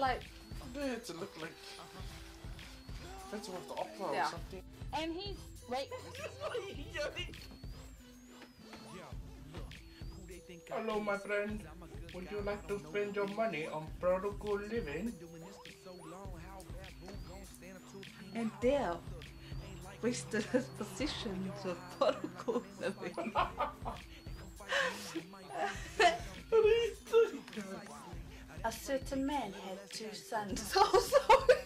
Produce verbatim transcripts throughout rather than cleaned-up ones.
like... Yeah, to look like... Phantom of the Opera Yeah. or something. And he's... Wait. Hello, my friend. Would you like to spend your money on prodigal living? And there, wasted his position to prodigal living. What are you doing? A certain man had two sons. Oh, sorry.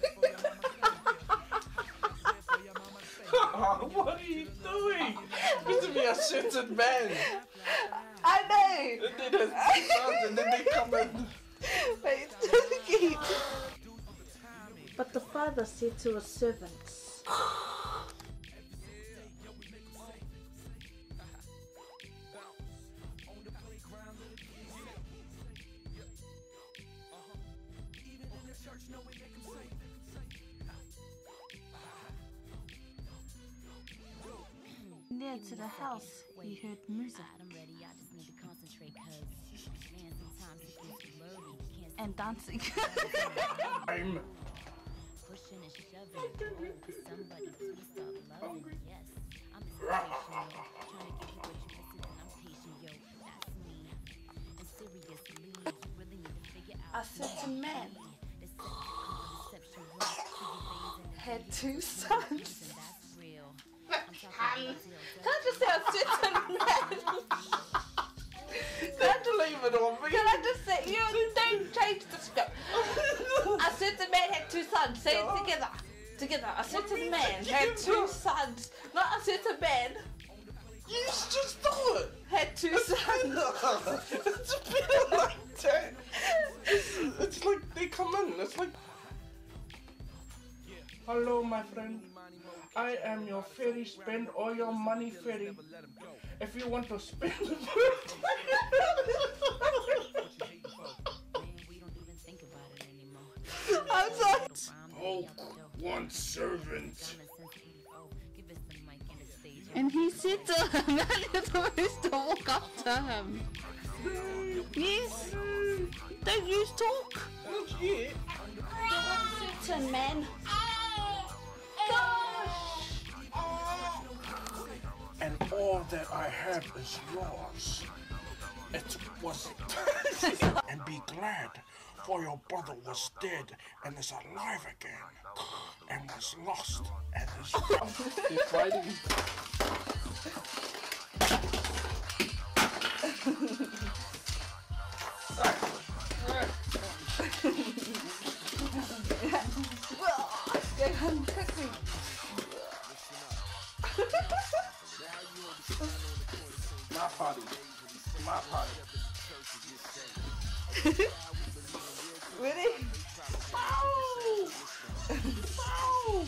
What are you doing? Supposed to be a certain man. I know. And then there's two sons and then they come in. Wait, just keep. But the father said to his servants, near to the house, he heard music and dancing. I'm pushing and shoving for somebody to stop loving. Yes, I'm inspirational, trying to give you what you missing, and I'm patient, yo. That's me. And seriously, you really need to figure out. A certain man This deception was had two sons. and that's real. I'm talking about Can I just say a certain man? Don't leave it on me. Can I just say, you don't change the script. A certain man had two sons. Say it together. Together. A certain man had two sons. Not a certain man. You just do it. Had two sons. It's a bit like that. It's, it's like they come in. It's like, hello, my friend. I am your fairy. Spend all your money, fairy. If you want to spend it. I'm sorry. Oh, one servant. And he said to him that you're supposed to walk up to him. Yes. Don't use talk. Not yet. Certain man. And all that I have is yours. It was. And be glad, for your brother was dead and is alive again, and was lost and is found. They're fighting. My party. My party. Ready? Ow! Ow!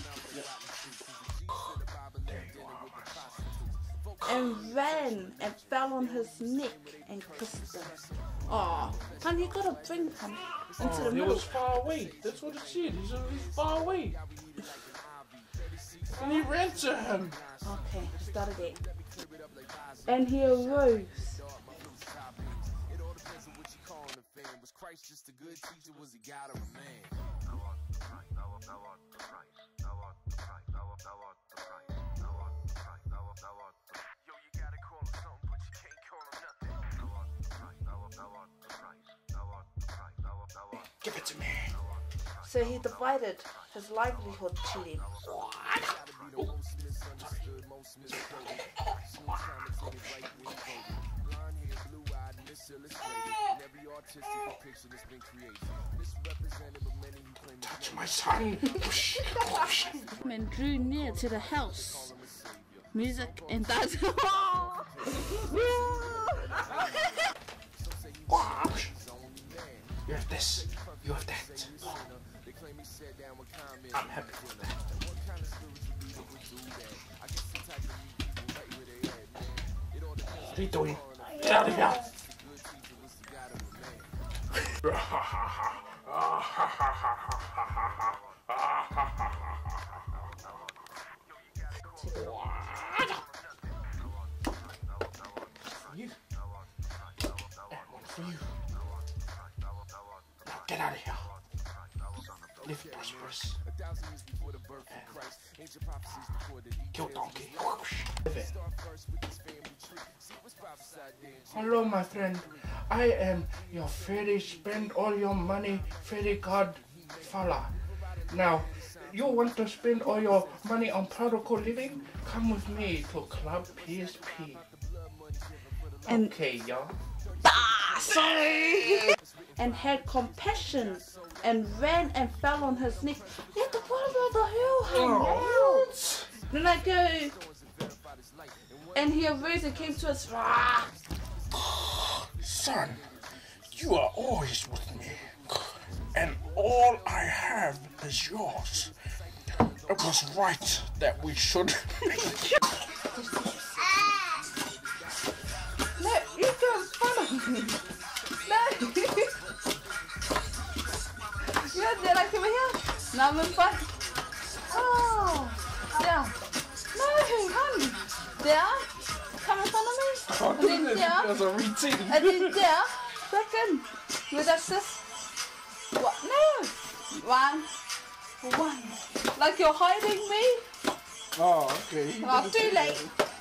And ran and fell on his neck and kissed him. Aw, and you gotta bring him into Oh, the he middle. was far away. That's what it said. He's, he's far away. And he ran to him. Okay, start again. And he arose. Was Christ just a good teacher? Was he God or a man? Yo, you gotta call him something, but you can't call him nothing. Give it to me. So he divided his livelihood to them. Touch my son. And drew near to the house. Music and dancing. You have this. You have that. I'm happy with that. What are you doing? Get out of here! You. And one for you. Now get out of here. live prosperous. Kill donkey. Hello, my friend. I am your fairy spend all your money fairy god fella. Now, you want to spend all your money on protocol living? Come with me to Club P S P. And Okay, y'all. ah, sorry. And had compassion and ran and fell on his knees. What the what about the hell? Oh, Then I go, and he arose and came to us. Ah. son, you are always with me, and all I have is yours. It was right that we should. No, you don't follow me. No. Yeah, they're like over here. Now I'm in front. Oh, yeah. No, honey. There. Come in front of me. And then there. There's a routine. And then there. Second. With us this. What? No. One. One. Like you're hiding me. Oh, okay. Oh, too late.